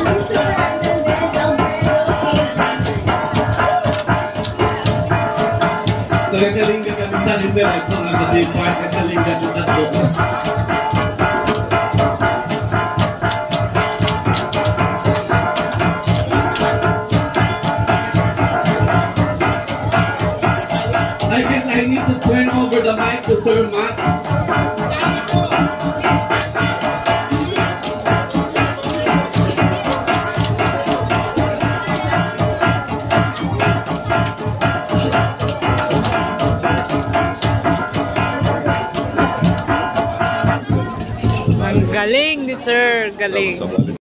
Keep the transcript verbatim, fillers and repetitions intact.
So kakalinga kami sa ni sir, ito ang nag-depart kakalinga ng tatlo. I guess I need to turn over the mic to Sir Matt. Ang galing ni Sir, galing.